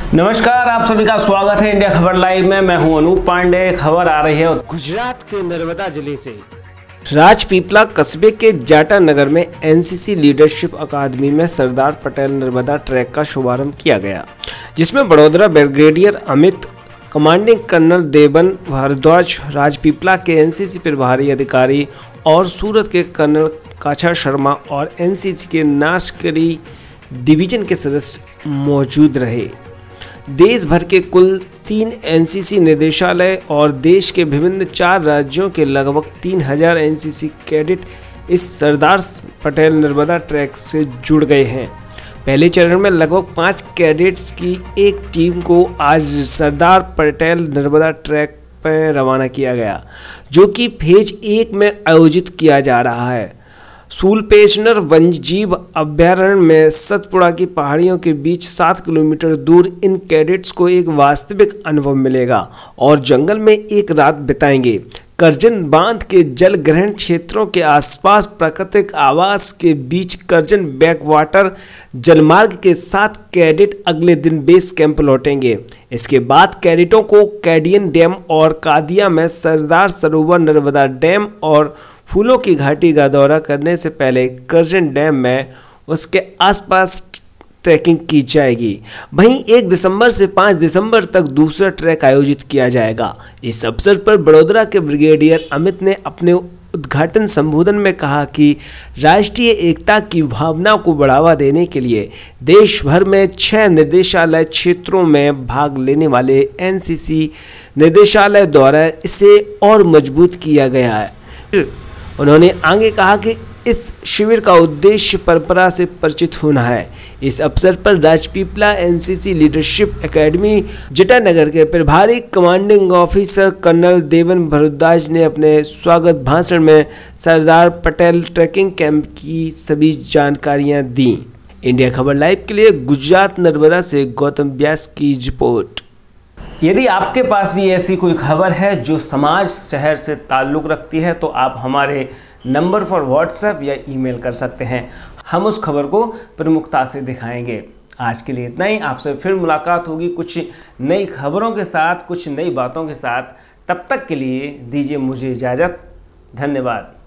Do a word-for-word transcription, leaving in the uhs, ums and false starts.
नमस्कार, आप सभी का स्वागत है इंडिया खबर लाइव में। मैं हूं अनूप पांडे। खबर आ रही है गुजरात के नर्मदा जिले से। राजपीपला कस्बे के जाटा नगर में एनसीसी लीडरशिप अकादमी में सरदार पटेल नर्मदा ट्रैक का शुभारंभ किया गया, जिसमें Baroda brigadier Amit, commanding colonel Devan Bhardwaj, Rajpipla के एनसीसी प्रभारी अधिकारी और सूरत के कर्नल काछा शर्मा और एनसीसी के नाशकरी डिवीजन के सदस्य मौजूद रहे। देश भर के कुल तीन एनसीसी निदेशालय और देश के विभिन्न चार राज्यों के लगभग तीन हजार एनसीसी कैडेट इस सरदार पटेल नर्मदा ट्रैक से जुड़ गए हैं। पहले चरण में लगभग पाँच कैडेट्स की एक टीम को आज सरदार पटेल नर्मदा ट्रैक पर रवाना किया गया, जो कि फेज एक में आयोजित किया जा रहा है। सूलपेशनर वन्यजीव अभयारण्य में सतपुड़ा की पहाड़ियों के बीच सात किलोमीटर दूर इन कैडेट्स को एक वास्तविक अनुभव मिलेगा और जंगल में एक रात बिताएंगे। करजन बांध के जल ग्रहण क्षेत्रों के आसपास प्राकृतिक आवास के बीच करजन बैकवाटर जलमार्ग के साथ कैडेट अगले दिन बेस कैंप लौटेंगे। इसके बाद कैडेटों को कैडियन डैम और कादिया में सरदार सरोवर नर्मदा डैम और फूलों की घाटी का दौरा करने से पहले करजन डैम में उसके आसपास ट्रैकिंग की जाएगी। वहीं एक दिसंबर से पाँच दिसंबर तक दूसरा ट्रैक आयोजित किया जाएगा। इस अवसर पर बड़ौदा के ब्रिगेडियर अमित ने अपने उद्घाटन संबोधन में कहा कि राष्ट्रीय एकता की भावना को बढ़ावा देने के लिए देश भर में छह निर्देशालय क्षेत्रों में भाग लेने वाले एनसीसी निदेशालय द्वारा इसे और मजबूत किया गया है। उन्होंने आगे कहा कि इस शिविर का उद्देश्य परंपरा से परिचित होना है। इस अवसर पर Rajpipla NCC leadership academy Jatanagar के प्रभारी commanding officer colonel Devan Bhardwaj ने अपने स्वागत भाषण में सरदार पटेल ट्रैकिंग कैंप की सभी जानकारियां दी। इंडिया खबर लाइव के लिए गुजरात नर्मदा से गौतम व्यास की रिपोर्ट। यदि आपके पास भी ऐसी कोई खबर है जो समाज शहर से ताल्लुक़ रखती है, तो आप हमारे नंबर पर व्हाट्सएप या ईमेल कर सकते हैं। हम उस खबर को प्रमुखता से दिखाएंगे। आज के लिए इतना ही। आपसे फिर मुलाकात होगी कुछ नई खबरों के साथ, कुछ नई बातों के साथ। तब तक के लिए दीजिए मुझे इजाज़त। धन्यवाद।